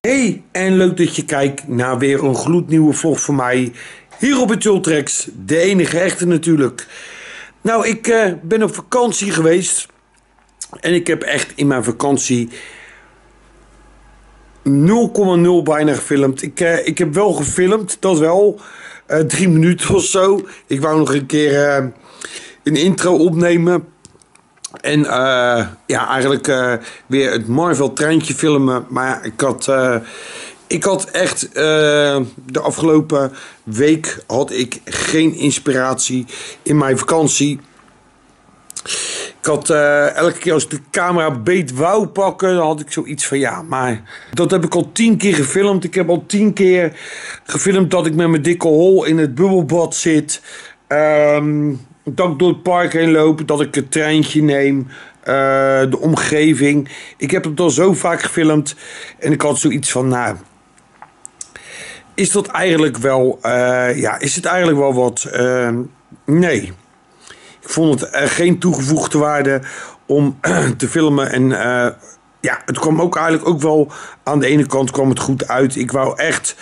Hey, en leuk dat je kijkt naar weer een gloednieuwe vlog van mij. Hier op het Jultrex, de enige echte natuurlijk. Nou, ik ben op vakantie geweest. En ik heb echt in mijn vakantie 0,0 bijna gefilmd. Ik heb wel gefilmd, dat wel. 3 minuten of zo. Ik wou nog een keer een intro opnemen. En ja, eigenlijk weer het Marvel treintje filmen. Maar ik had echt de afgelopen week had ik geen inspiratie in mijn vakantie. Ik had elke keer als ik de camera beet wou pakken, dan had ik zoiets van ja, maar dat heb ik al 10 keer gefilmd. Ik heb al 10 keer gefilmd dat ik met mijn dikke hol in het bubbelbad zit. Dat ik door het park heen loop, dat ik het treintje neem, de omgeving. Ik heb het al zo vaak gefilmd en ik had zoiets van, nou, is dat eigenlijk wel, is het eigenlijk wel wat? Nee. Ik vond het geen toegevoegde waarde om te filmen en ja, het kwam ook eigenlijk ook wel, aan de ene kant kwam het goed uit. Ik wou echt,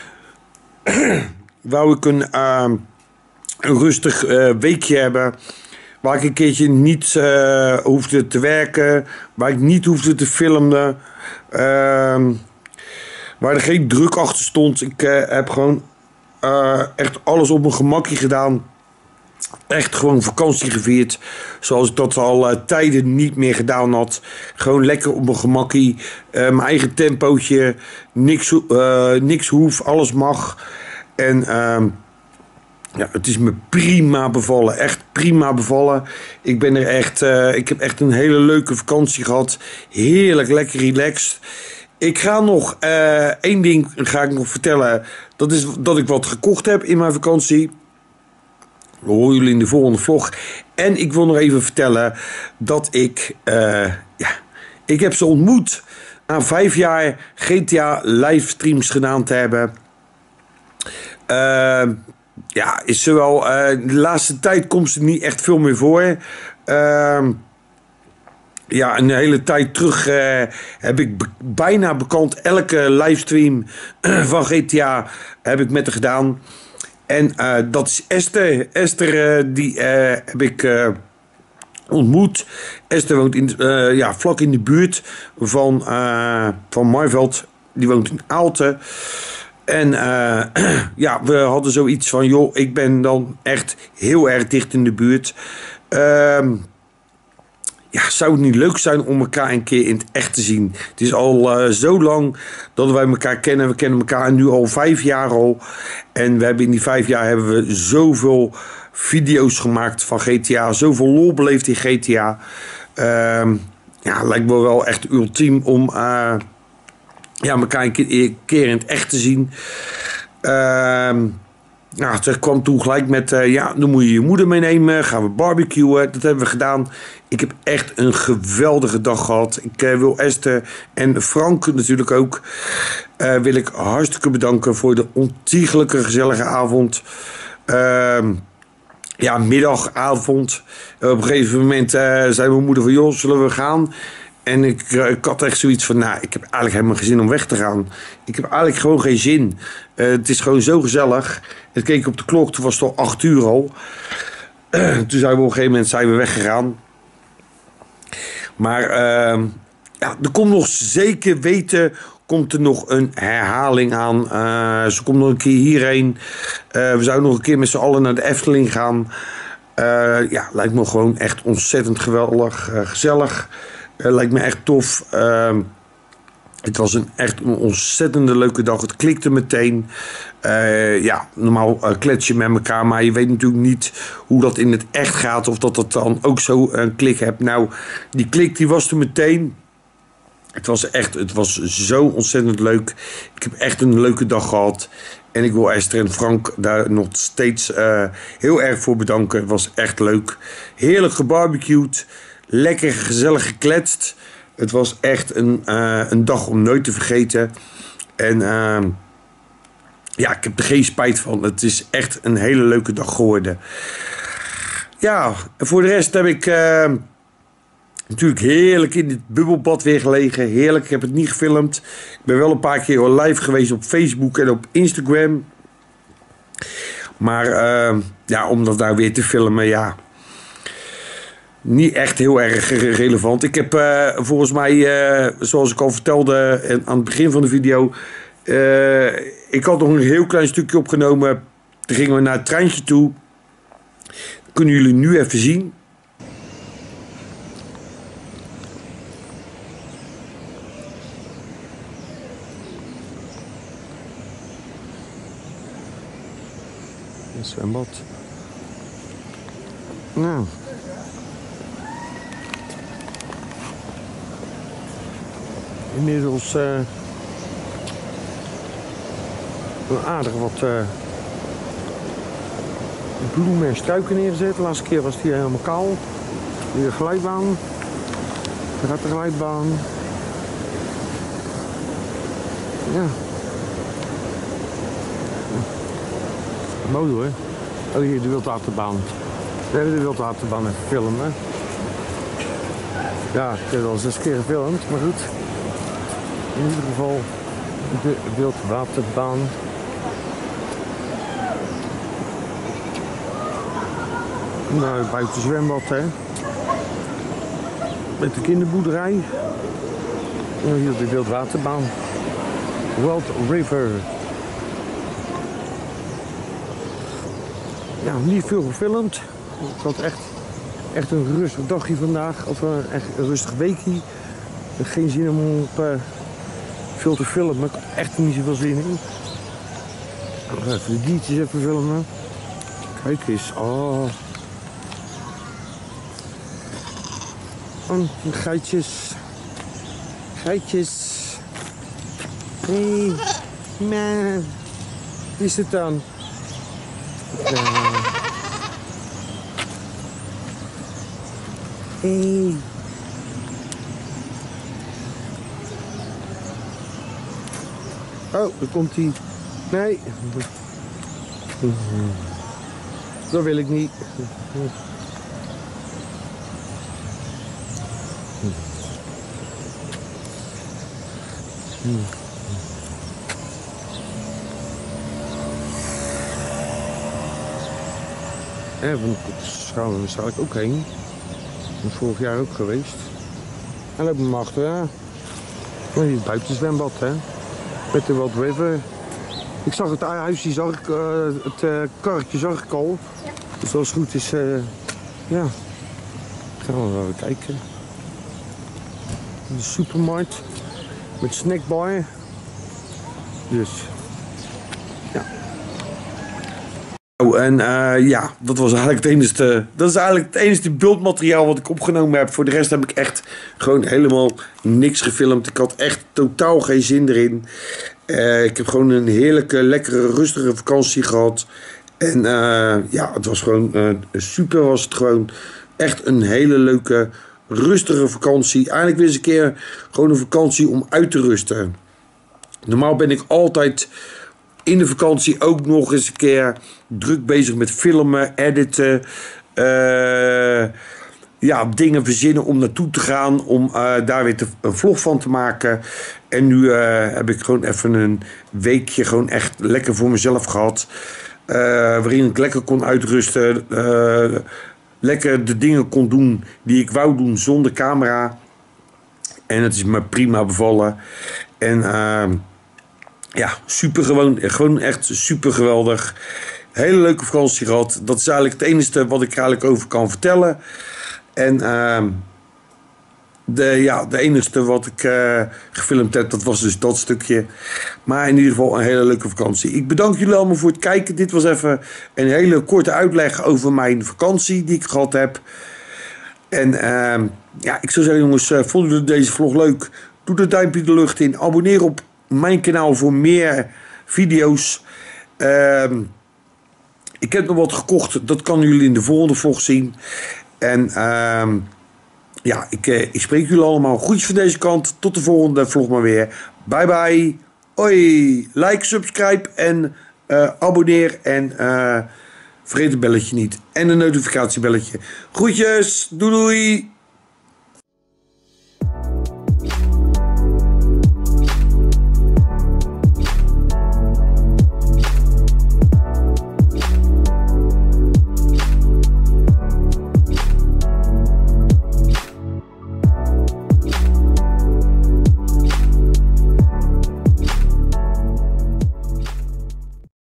wou ik een rustig weekje hebben, waar ik een keertje niet hoefde te werken, waar ik niet hoefde te filmen, waar er geen druk achter stond. Ik heb gewoon echt alles op mijn gemakje gedaan. Echt gewoon vakantie gevierd, zoals ik dat al tijden niet meer gedaan had. Gewoon lekker op mijn gemakkie, mijn eigen tempootje, niks hoef, alles mag. En ja, het is me prima bevallen, echt prima bevallen. Ik heb echt een hele leuke vakantie gehad, heerlijk, lekker relaxed. Ik ga nog één ding ga ik nog vertellen, dat is dat ik wat gekocht heb in mijn vakantie. Dat horen jullie in de volgende vlog. En ik wil nog even vertellen dat ik heb ze ontmoet. Na 5 jaar GTA livestreams gedaan te hebben. Ja, is ze wel. De laatste tijd komt ze niet echt veel meer voor. Ja, een hele tijd terug heb ik bijna bekend elke livestream van GTA heb ik met haar gedaan. En dat is Esther. Esther die heb ik ontmoet. Esther woont vlak in de buurt van Marveld. Die woont in Aalten. En ja, we hadden zoiets van, joh, ik ben dan echt heel erg dicht in de buurt. Ja, zou het niet leuk zijn om elkaar een keer in het echt te zien? Het is al zo lang dat wij elkaar kennen. We kennen elkaar nu al 5 jaar al. En we hebben in die 5 jaar hebben we zoveel video's gemaakt van GTA. Zoveel lol beleefd in GTA. Ja, lijkt me wel echt ultiem om ja, elkaar een keer in het echt te zien. Nou, ze kwam toen gelijk met, ja, dan moet je je moeder meenemen, gaan we barbecuen. Dat hebben we gedaan. Ik heb echt een geweldige dag gehad. Ik wil Esther en Frank natuurlijk ook, wil ik hartstikke bedanken voor de ontiegelijke gezellige avond. Ja, middagavond. Op een gegeven moment zei mijn moeder van, joh, zullen we gaan? En ik had echt zoiets van, nou, ik heb eigenlijk helemaal geen zin om weg te gaan. Ik heb eigenlijk gewoon geen zin. Het is gewoon zo gezellig. Ik keek op de klok, toen was het al 8 uur al. Toen zijn we op een gegeven moment weggegaan. Maar ja, er komt nog zeker weten, komt er nog een herhaling aan. Ze komt nog een keer hierheen. We zouden nog een keer met z'n allen naar de Efteling gaan. Ja, lijkt me gewoon echt ontzettend geweldig, gezellig. Lijkt me echt tof. Het was echt een ontzettende leuke dag. Het klikte meteen. Ja, normaal klets je met elkaar, maar je weet natuurlijk niet hoe dat in het echt gaat. Of dat dan ook zo een klik hebt. Nou, die klik die was er meteen. Het was zo ontzettend leuk. Ik heb echt een leuke dag gehad. En ik wil Esther en Frank daar nog steeds heel erg voor bedanken. Het was echt leuk. Heerlijk gebarbecued. Lekker gezellig gekletst. Het was echt een dag om nooit te vergeten. En ja, ik heb er geen spijt van. Het is echt een hele leuke dag geworden. Ja, en voor de rest heb ik Natuurlijk heerlijk in dit bubbelbad weer gelegen. Heerlijk, ik heb het niet gefilmd. Ik ben wel een paar keer live geweest op Facebook en op Instagram. Maar ja, om dat nou weer te filmen, ja, niet echt heel erg relevant. Ik heb volgens mij, zoals ik al vertelde aan het begin van de video, ik had nog een heel klein stukje opgenomen. Toen gingen we naar het treintje toe. Dat kunnen jullie nu even zien. Een zwembad. Nou. Inmiddels aardig wat bloemen en struiken neergezet. De laatste keer was het hier helemaal kaal. Weer een glijbaan. Er gaat de glijbaan. Ja. Mooi hoor. Oh, hier de wildwaterbaan. We hebben de wildwaterbaan even filmen. Ja, ik heb al 6 keer gefilmd, maar goed. In ieder geval de wildwaterbaan. Nou, buiten zwembad, hè. Met de kinderboerderij. En hier de wildwaterbaan. Wild River. Ja, niet veel gefilmd. Ik had echt een rustig dagje vandaag. Of echt een rustig weekje. Ik heb geen zin om op veel te filmen. Maar ik had echt niet zoveel zin in. Ik ga even de diertjes even filmen. Kijk eens. Oh. Oh, geitjes. Geitjes. Hé. Man. Wie is het dan? Hey. Oh, daar komt hij. Nee. Dat wil ik niet. Daar gaan we waarschijnlijk ook heen. Dat is vorig jaar ook geweest. En loop hem achteraan. Hier is het buitenzwembad, hè. Met de Wild River. Ik zag het huisje, zag ik, het karretje zag ik al. Dus als het goed is, ja. Gaan we wel even kijken. De supermarkt. Met snackbar. Dus. Ja. En ja, dat was eigenlijk het enige. Dat is eigenlijk het enige beeldmateriaal wat ik opgenomen heb. Voor de rest heb ik echt gewoon helemaal niks gefilmd. Ik had echt totaal geen zin erin. Ik heb gewoon een heerlijke, lekkere, rustige vakantie gehad. En ja, het was gewoon super. Was het gewoon echt een hele leuke, rustige vakantie. Eigenlijk weer eens een keer gewoon een vakantie om uit te rusten. Normaal ben ik altijd in de vakantie ook nog eens een keer druk bezig met filmen, editen. Ja, dingen verzinnen om naartoe te gaan. Om daar weer een vlog van te maken. En nu heb ik gewoon even een weekje gewoon echt lekker voor mezelf gehad. Waarin ik lekker kon uitrusten. Lekker de dingen kon doen die ik wou doen zonder camera. En het is me prima bevallen. En ja, super gewoon echt super geweldig. Hele leuke vakantie gehad. Dat is eigenlijk het enige wat ik er eigenlijk over kan vertellen. En de enige wat ik gefilmd heb, dat was dus dat stukje. Maar in ieder geval een hele leuke vakantie. Ik bedank jullie allemaal voor het kijken. Dit was even een hele korte uitleg over mijn vakantie die ik gehad heb. En ja, ik zou zeggen jongens, vonden jullie deze vlog leuk? Doe de duimpje de lucht in. Abonneer op mijn kanaal voor meer video's. Ik heb nog wat gekocht. Dat kan jullie in de volgende vlog zien. En ja, ik spreek jullie allemaal. Groetjes van deze kant. Tot de volgende vlog maar weer. Bye bye. Hoi. Like, subscribe en abonneer. En vergeet het belletje niet. En een notificatiebelletje. Groetjes. Doei doei.